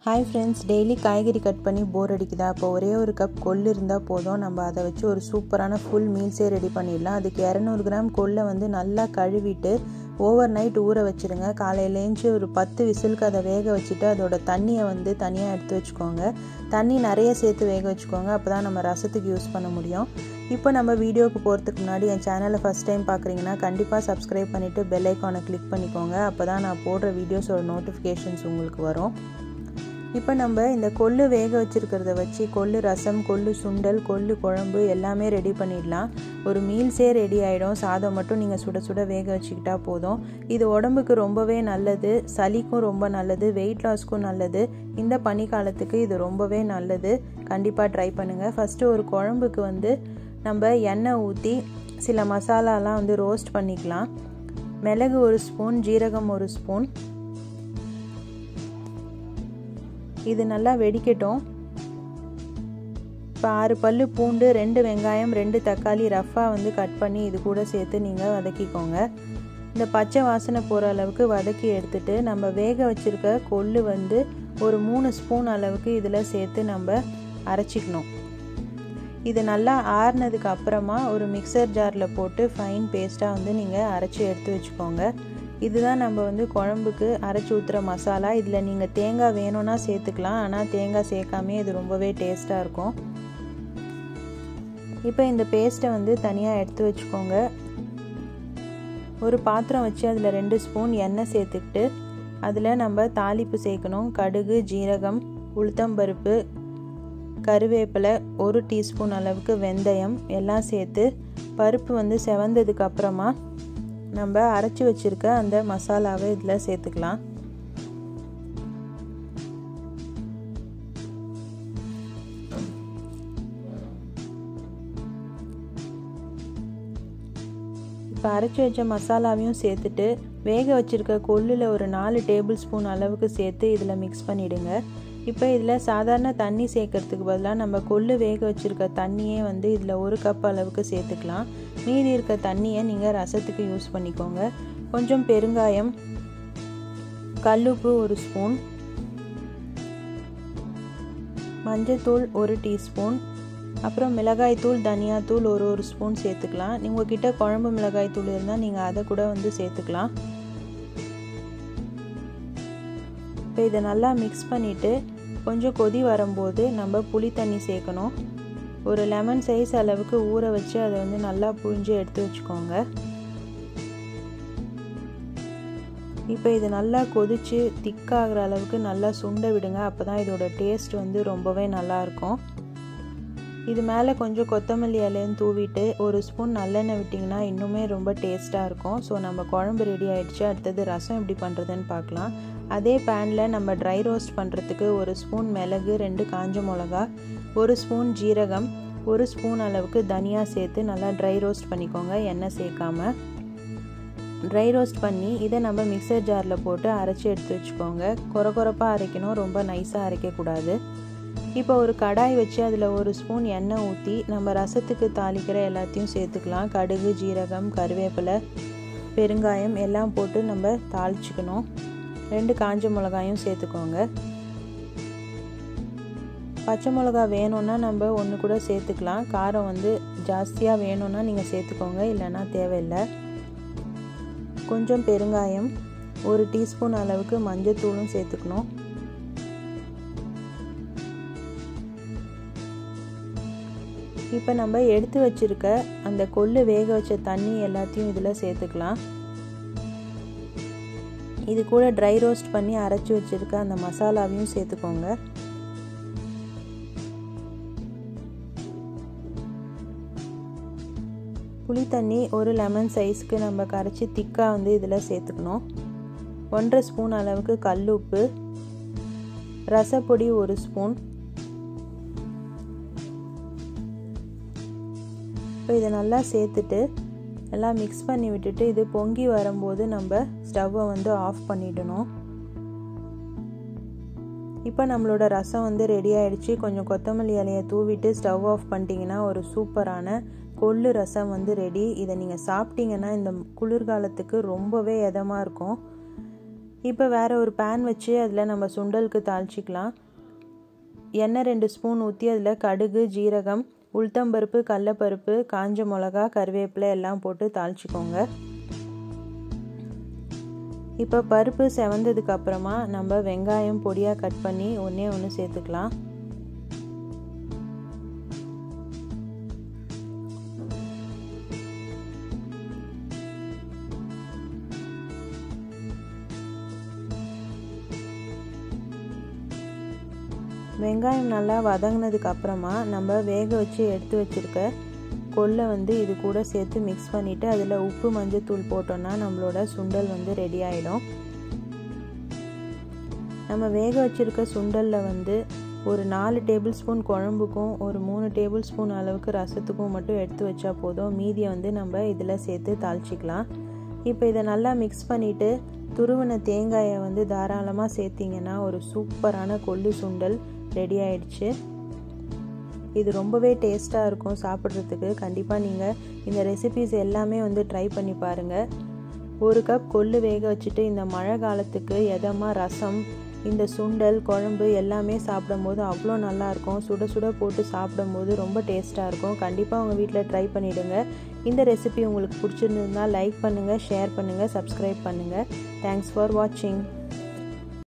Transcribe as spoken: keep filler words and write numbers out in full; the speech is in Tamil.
ஹாய் ஃப்ரெண்ட்ஸ், டெய்லி காய்கறி கட் பண்ணி போர் அடிக்குதா? அப்போ ஒரே ஒரு கப் கொள்ளு இருந்தால் போதும். நம்ம அதை வச்சு ஒரு சூப்பரான ஃபுல் மீல்ஸே ரெடி பண்ணிடலாம். அதுக்கு இரநூறு கிராம் கொள்ளை வந்து நல்லா கழுவிட்டு ஓவர் நைட் ஊற வச்சுருங்க. காலையிலேஞ்சு ஒரு பத்து விசிலுக்கு அதை வேக வச்சுட்டு அதோட தண்ணியை வந்து தனியாக எடுத்து வச்சுக்கோங்க. தண்ணி நிறைய சேர்த்து வேக வச்சுக்கோங்க, அப்போ தான் நம்ம ரசத்துக்கு யூஸ் பண்ண முடியும். இப்போ நம்ம வீடியோவுக்கு போகிறதுக்கு முன்னாடி என் சேனலை ஃபஸ்ட் டைம் பார்க்குறீங்கன்னா கண்டிப்பாக சப்ஸ்கிரைப் பண்ணிவிட்டு பெல் ஐக்கானை கிளிக் பண்ணிக்கோங்க. அப்போ தான் நான் போடுற வீடியோஸோட நோட்டிஃபிகேஷன்ஸ் உங்களுக்கு வரும். இப்போ நம்ம இந்த கொள்ளு வேக வச்சுருக்கிறத வச்சு கொள்ளு ரசம், கொள்ளு சுண்டல், கொள்ளு குழம்பு எல்லாமே ரெடி பண்ணிடலாம். ஒரு மீல்ஸே ரெடி ஆகிடும். சாதம் மட்டும் நீங்கள் சுட சுட வேக வச்சுக்கிட்டா போதும். இது உடம்புக்கு ரொம்பவே நல்லது, சளிக்கும் ரொம்ப நல்லது, வெயிட் லாஸ்க்கும் நல்லது. இந்த பனிக்காலத்துக்கு இது ரொம்பவே நல்லது. கண்டிப்பாக ட்ரை பண்ணுங்கள். ஃபஸ்ட்டு ஒரு குழம்புக்கு வந்து நம்ம எண்ணெய் ஊற்றி சில மசாலாலாம் வந்து ரோஸ்ட் பண்ணிக்கலாம். மிளகு ஒரு ஸ்பூன், ஜீரகம் ஒரு ஸ்பூன். இது நல்லா வெடிக்கட்டும். இப்போ ஆறு பல்லு பூண்டு, ரெண்டு வெங்காயம், ரெண்டு தக்காளி ரஃப்பாக வந்து கட் பண்ணி இது கூட சேர்த்து நீங்கள் வதக்கிக்கோங்க. இந்த பச்சை வாசனை போகிற அளவுக்கு வதக்கி எடுத்துட்டு நம்ம வேக வச்சுருக்க கொள்ளு வந்து ஒரு மூணு ஸ்பூன் அளவுக்கு இதில் சேர்த்து நம்ம அரைச்சிக்கணும். இது நல்லா ஆறுனதுக்கு அப்புறமா ஒரு மிக்சர் ஜாரில் போட்டு ஃபைன் பேஸ்ட்டாக வந்து நீங்கள் அரைச்சி எடுத்து வச்சுக்கோங்க. இதுதான் நம்ம வந்து குழம்புக்கு அரைச்சி ஊற்றுற மசாலா. இதில் நீங்கள் தேங்காய் வேணும்னா சேர்த்துக்கலாம், ஆனால் தேங்காய் சேர்க்காமே இது ரொம்பவே டேஸ்ட்டாக இருக்கும். இப்போ இந்த பேஸ்ட்டை வந்து தனியாக எடுத்து வச்சுக்கோங்க. ஒரு பாத்திரம் வச்சு அதில் ரெண்டு ஸ்பூன் எண்ணெய் சேர்த்துக்கிட்டு அதில் நம்ம தாளிப்பு சேர்க்கணும். கடுகு, ஜீரகம், உளுத்தம்பருப்பு, கருவேப்பிலை, ஒரு டீஸ்பூன் அளவுக்கு வெந்தயம் எல்லாம் சேர்த்து பருப்பு வந்து செவந்ததுக்கு அப்புறமா நம்ம அரைச்சி வச்சுருக்க அந்த மசாலாவை இதில் சேர்த்துக்கலாம். இப்போ அரைச்சி வச்ச மசாலாவையும் சேர்த்துட்டு வேக வச்சுருக்க கொள்ளில் ஒரு நாலு டேபிள் ஸ்பூன் அளவுக்கு சேர்த்து இதில் மிக்ஸ் பண்ணிவிடுங்க. இப்போ இதில் சாதாரண தண்ணி சேர்க்கறதுக்கு பதிலாக நம்ம கொள்ளு வேக வச்சுருக்க தண்ணியே வந்து இதில் ஒரு கப் அளவுக்கு சேர்த்துக்கலாம். மீதி இருக்க தண்ணியை நீங்கள் ரசத்துக்கு யூஸ் பண்ணிக்கோங்க. கொஞ்சம் பெருங்காயம், கல்லுப்பு ஒரு ஸ்பூன், மஞ்சத்தூள் ஒரு டீஸ்பூன், அப்புறம் மிளகாய்த்தூள், தனியாத்தூள் ஒரு ஒரு ஸ்பூன் சேர்த்துக்கலாம். உங்ககிட்ட குழம்பு மிளகாய் தூள் இருந்தால் நீங்கள் அதை கூட வந்து சேர்த்துக்கலாம். இப்போ இதை நல்லா மிக்ஸ் பண்ணிவிட்டு கொஞ்சம் கொதி வரும்போது நம்ம புளி தண்ணி சேர்க்கணும். ஒரு லெமன் சைஸ் அளவுக்கு ஊற வச்சு அதை வந்து நல்லா புழிஞ்சு எடுத்து வச்சுக்கோங்க. இப்போ இது நல்லா கொதித்து திக்காகிற அளவுக்கு நல்லா சுண்ட விடுங்க. அப்போ தான் இதோட டேஸ்ட் வந்து ரொம்பவே நல்லாயிருக்கும். இது மேலே கொஞ்சம் கொத்தமல்லி இலையும் தூவிட்டு ஒரு ஸ்பூன் நல்லெண்ணெய் விட்டிங்கன்னா இன்னுமே ரொம்ப டேஸ்ட்டாக இருக்கும். ஸோ நம்ம குழம்பு ரெடி ஆகிடுச்சு. அடுத்தது ரசம் எப்படி பண்ணுறதுன்னு பார்க்கலாம். அதே பேனில் நம்ம ட்ரை ரோஸ்ட் பண்ணுறதுக்கு ஒரு ஸ்பூன் மிளகு, ரெண்டு காஞ்ச மிளகா, ஒரு ஸ்பூன் ஜீரகம், ஒரு ஸ்பூன் அளவுக்கு தனியா சேர்த்து நல்லா ட்ரை ரோஸ்ட் பண்ணிக்கோங்க, எண்ணெய் சேர்க்காம. ட்ரை ரோஸ்ட் பண்ணி இதை நம்ம மிக்சர் ஜாரில் போட்டு அரைச்சி எடுத்து வச்சுக்கோங்க. குறை குறைப்பாக அரைக்கணும், ரொம்ப நைஸாக அரைக்கக்கூடாது. இப்போ ஒரு கடாய் வச்சு அதில் ஒரு ஸ்பூன் எண்ணெய் ஊற்றி நம்ம ரசத்துக்கு தாளிக்கிற எல்லாத்தையும் சேர்த்துக்கலாம். கடுகு, ஜீரகம், கருவேப்பிலை, பெருங்காயம் எல்லாம் போட்டு நம்ம தாளிச்சுக்கணும். ரெண்டு காஞ்ச மிளகாயும் சேர்த்துக்கோங்க. பச்சை மிளகா வேணும்னா நம்ம ஒன்று கூட சேர்த்துக்கலாம். காரம் வந்து ஜாஸ்தியாக வேணும்னா நீங்கள் சேர்த்துக்கோங்க, இல்லைன்னா தேவையில்லை. கொஞ்சம் பெருங்காயம், ஒரு டீஸ்பூன் அளவுக்கு மஞ்சத்தூளும் சேர்த்துக்கணும். இப்போ நம்ம எடுத்து வச்சுருக்க அந்த கொள்ளு வேக வச்ச தண்ணி எல்லாத்தையும் இதில் சேர்த்துக்கலாம். இது கூட ட்ரை ரோஸ்ட் பண்ணி அரைச்சி வச்சுருக்க அந்த மசாலாவையும் சேர்த்துக்கோங்க. புளி தண்ணி ஒரு லெமன் சைஸ்க்கு நம்ம கரைச்சி திக்காக வந்து இதில் சேர்த்துக்கணும். ஒன்றரை ஸ்பூன் அளவுக்கு கல்லுப்பு, ரசப்பொடி ஒரு ஸ்பூன். இப்போ இதை நல்லா சேர்த்துட்டு எல்லாம் மிக்ஸ் பண்ணி விட்டுட்டு இது பொங்கி வரும்போது நம்ம ஸ்டவ்வை வந்து ஆஃப் பண்ணிடணும். இப்போ நம்மளோட ரசம் வந்து ரெடி ஆகிடுச்சு. கொஞ்சம் கொத்தமல்லி இலையை தூவிட்டு ஸ்டவ் ஆஃப் பண்ணிட்டீங்கன்னா ஒரு சூப்பரான கொள்ளு ரசம் வந்து ரெடி. இதை நீங்கள் சாப்பிட்டீங்கன்னா இந்த குளிர்காலத்துக்கு ரொம்பவே இதமாக இருக்கும். இப்போ வேறு ஒரு பேன் வச்சு அதில் நம்ம சுண்டலுக்கு தாளிச்சிக்கலாம். எண்ணெய் ரெண்டு ஸ்பூன் ஊற்றி அதில் கடுகு, ஜீரகம், உளுத்தம்பருப்பு, கடலைப்பருப்பு, காஞ்ச மிளகா, கருவேப்பிலை எல்லாம் போட்டு தாளிச்சிக்கோங்க. இப்போ பருப்பு செவந்ததுக்கு அப்புறமா நம்ம வெங்காயம் பொடியாக கட் பண்ணி ஒன்றே ஒன்று சேர்த்துக்கலாம். வெங்காயம் நல்லா வதங்கினதுக்கு அப்புறமா நம்ம வேக வச்சு எடுத்து வச்சுருக்க கொல்லை வந்து இது கூட சேர்த்து மிக்ஸ் பண்ணிவிட்டு அதில் உப்பு மஞ்சத்தூள் போட்டோன்னா நம்மளோட சுண்டல் வந்து ரெடி ஆகிடும். நம்ம வேக வச்சுருக்க சுண்டலில் வந்து ஒரு நாலு டேபிள் ஸ்பூன் குழம்புக்கும் ஒரு மூணு டேபிள் ஸ்பூன் அளவுக்கு ரசத்துக்கும் மட்டும் எடுத்து வச்சா போதும். மீதியை வந்து நம்ம இதில் சேர்த்து தாளிச்சிக்கலாம். இப்போ இதை நல்லா மிக்ஸ் பண்ணிவிட்டு துருவின தேங்காயை வந்து தாராளமாக சேர்த்திங்கன்னா ஒரு சூப்பரான கொள்ளு சுண்டல் ரெடி ஆயிடுச்சு. இது ரொம்பவே டேஸ்ட்டாக இருக்கும் சாப்பிட்றதுக்கு. கண்டிப்பாக நீங்கள் இந்த ரெசிபீஸ் எல்லாமே வந்து ட்ரை பண்ணி பாருங்கள். ஒரு கப் கொள்ளு வேக வச்சுட்டு இந்த மழை காலத்துக்கு எதமாக ரசம், இந்த சுண்டல் குழம்பு எல்லாமே சாப்பிடும்போது அவ்வளோ நல்லாயிருக்கும். சுட சுட போட்டு சாப்பிடும்போது ரொம்ப டேஸ்ட்டாக இருக்கும். கண்டிப்பாக உங்கள் வீட்டில் ட்ரை பண்ணிவிடுங்க. இந்த ரெசிபி உங்களுக்கு பிடிச்சிருந்ததுன்னா லைக் பண்ணுங்கள், ஷேர் பண்ணுங்கள், சப்ஸ்கிரைப் பண்ணுங்கள். தேங்க்ஸ் ஃபார் வாட்சிங்.